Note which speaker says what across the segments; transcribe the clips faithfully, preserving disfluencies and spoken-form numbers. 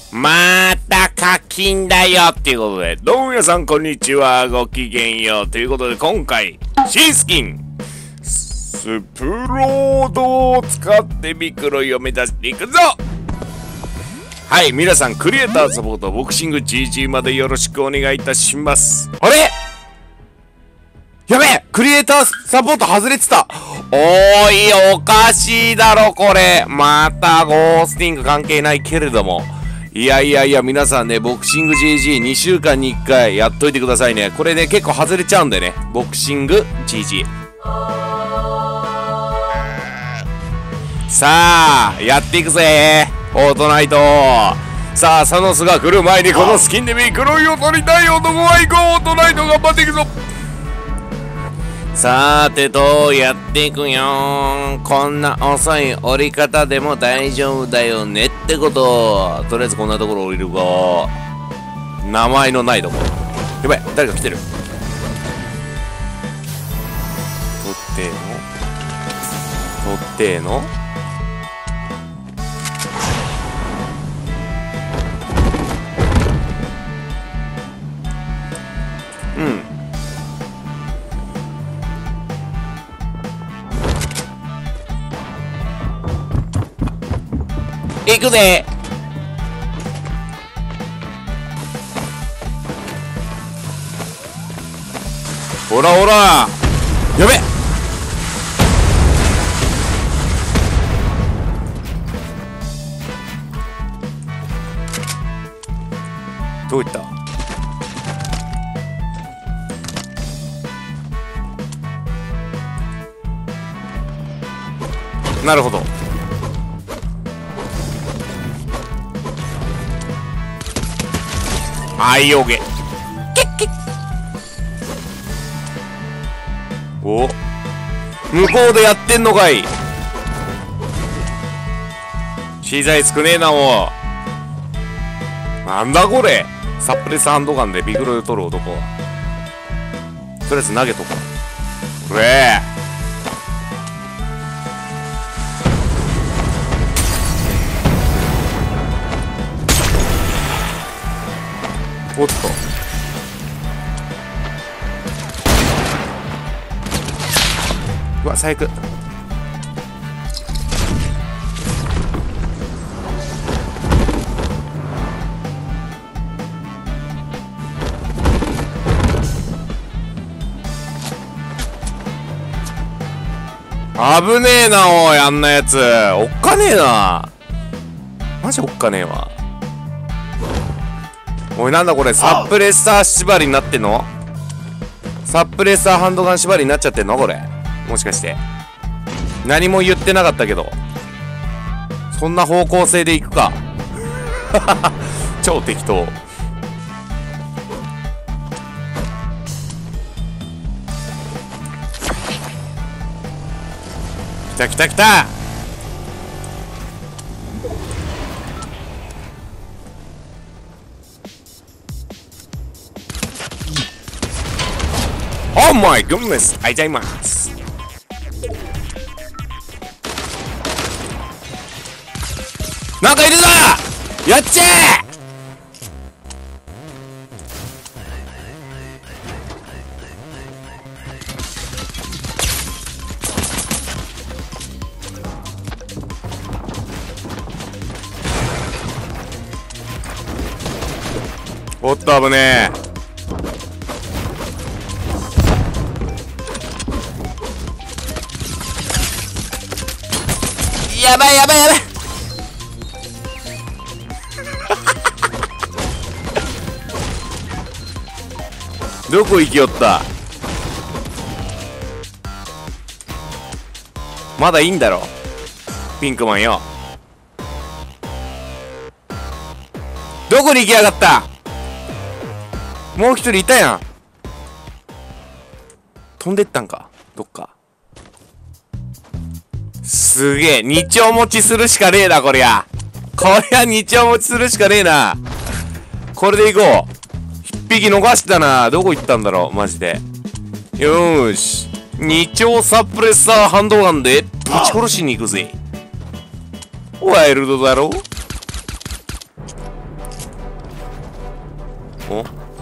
Speaker 1: また課金だよっていうことで、どうも皆さんこんにちは、ごきげんようということで、今回新スキンスプロードを使ってビクロイを目指していくぞ。はい、皆さんクリエイターサポートボクシング ジージー までよろしくお願いいたします。あれやべえ、クリエイターサポート外れてた。おーい、おかしいだろこれ。またゴースティング関係ないけれども、いやいやいや、皆さんね、ボクシング ジージーにしゅうかんにいっかいやっといてくださいね。これね、結構外れちゃうんでね。ボクシング ジージー。さあ、やっていくぜフォートナイト。さあ、サノスが来る前にこのスキンでビクロイを取りたい男は行こう。フォートナイト頑張っていくぞ。さーてと、やっていくよー。こんな遅い降り方でも大丈夫だよねってこと。とりあえずこんなところ降りるか。名前のないところ。やばい、誰か来てる。取ってーの取ってーのうん。行くぜ。ほらほら、やべ。どういった。なるほど。あいおげ。お、向こうでやってんのかい。資材少ねえな。もうなんだこれ。サプレスハンドガンでビクロイを取る男はとりあえず投げとこう。これおっと、うわ最悪。危ねえなおい、あんなやつおっかねえな。マジおっかねえわ。おい、なんだこれ、サプレッサー縛りになってんの。サプレッサーハンドガン縛りになっちゃってんのこれ。もしかして何も言ってなかったけど、そんな方向性でいくか。超適当。来た来た来た。Oh my goodness! あいちゃいます。なんかいるぞ。やっちゃえ。おっと危ねえ。やばいやばいやばい。どこ行きよった。まだいいんだろピンクマンよ。どこに行きやがった。もう一人いたやん。飛んでったんかどっか。すげえ、二丁持ちするしかねえなこりゃ。こりゃ二丁持ちするしかねえな。これで行こう。一匹逃したな。どこ行ったんだろうマジで。よーし、二丁サプレッサーハンドガンでぶち殺しに行くぜ。ワイルドだろ。 お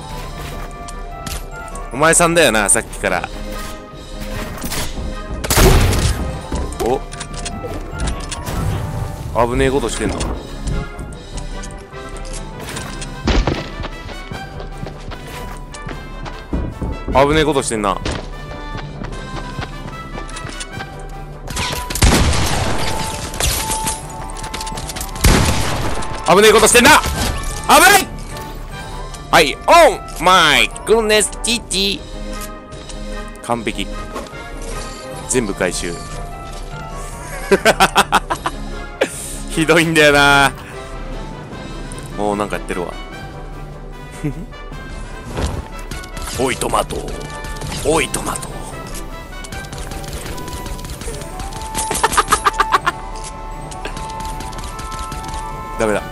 Speaker 1: お前さんだよな、さっきから。お危ねえことしてんの。危ねえことしてんな。危ねえことしてんな。危ない。はい、オーマイグッネスティッチ。完璧。全部回収。ひどいんだよな。もうなんかやってるわ。おいトマト、おいトマト。ダメだ。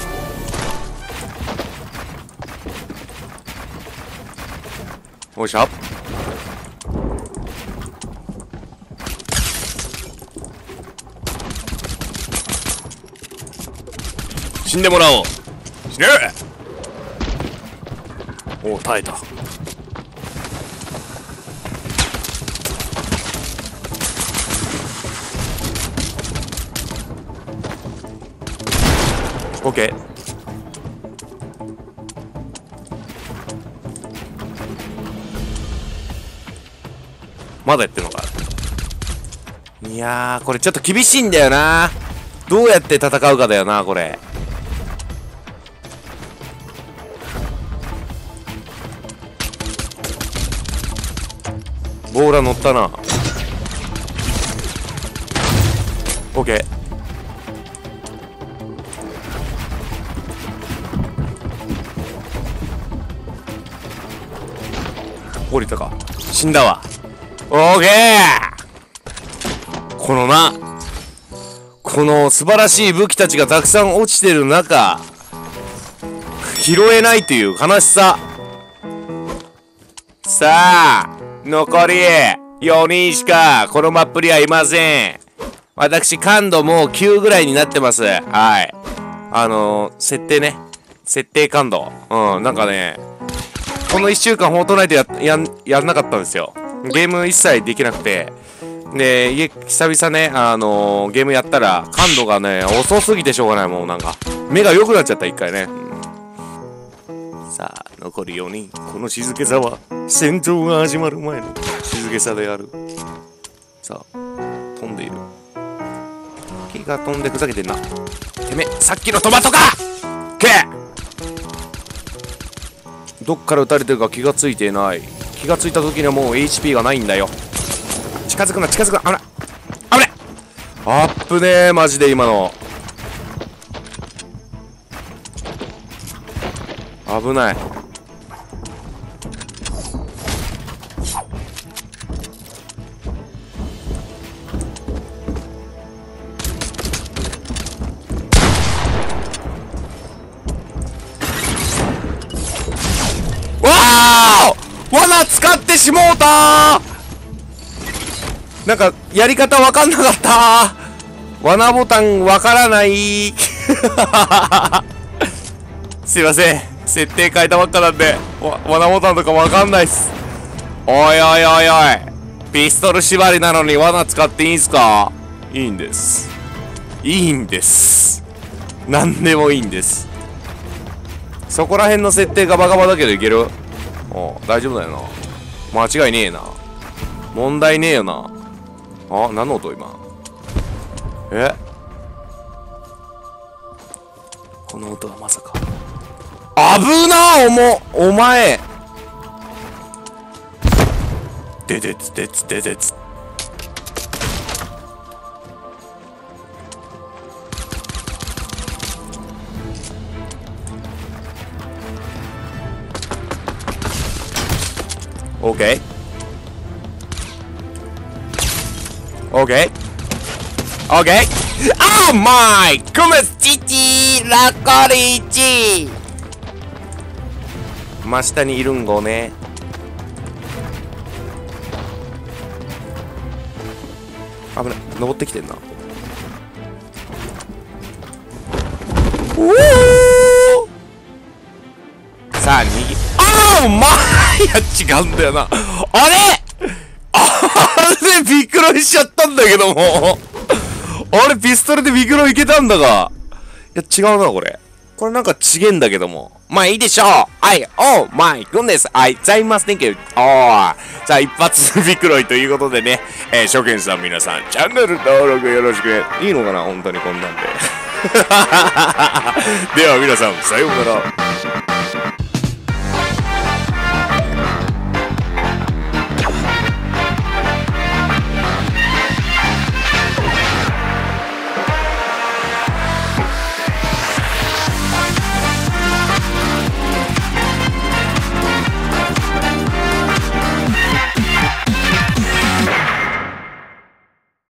Speaker 1: おいしょ。死んでもらおう。死ね。おお、耐えた。オッケー。まだやってんのか。いやー、これちょっと厳しいんだよな。どうやって戦うかだよな、これ。ボーラ乗ったな。オッケー。降りたか。死んだわ。オーケー。このな、この素晴らしい武器たちがたくさん落ちてる中、拾えないという悲しさ。さあ、残りよにんしかこのマップにはいません。私感度もうきゅうぐらいになってます。はい。あのー、設定ね。設定感度。うん、なんかね、このいっしゅうかんフォートナイトや、やん、やんなかったんですよ。ゲーム一切できなくて。で、家、久々ね、あのー、ゲームやったら、感度がね、遅すぎてしょうがない。もうなんか、目が良くなっちゃった、一回ね。うん、さあ、残りよにん。この静けさは、戦闘が始まる前の静けさである。さあ、飛んでいる。木が飛んでふざけてんな。てめえ、さっきのトマトか！け！どっから撃たれてるか気がついていない。気がついた時にはもう エイチピー がないんだよ。近づくな、近づくな。危ない。危ない。あっぶねえ、マジで今の。危ない。罠使ってしもうたー。なんかやり方わかんなかったー。罠ボタンわからないすいません、設定変えたばっかなんで罠ボタンとかわかんないっす。おいおいおいおい、ピストル縛りなのに罠使っていいんすか？いいんです、いいんです、なんでもいいんです。そこら辺の設定ガバガバだけどいける。お大丈夫だよな。間違いねえな。問題ねえよな。あ、何の音今。え、この音はまさか。危なおも、お前ででつでつででつ。オッケーオッケーオッケー。あーマイクムスチチラコリチ。真下にいるんごね。危ない、登ってきてんな。おお、さあ逃や、違うんだよな。あれあれビクロイしちゃったんだけども。あれピストルでビクロイいけたんだが。いや、違うな、これ。これなんか違えんだけども。まあいいでしょう。はい。おー、マイグンです。はい。ざいます。Thank you。おー。じゃあ一発ビクロイということでね。えー、初見さん皆さん、チャンネル登録よろしく。いいのかな本当にこんなんで。では皆さん、さようなら。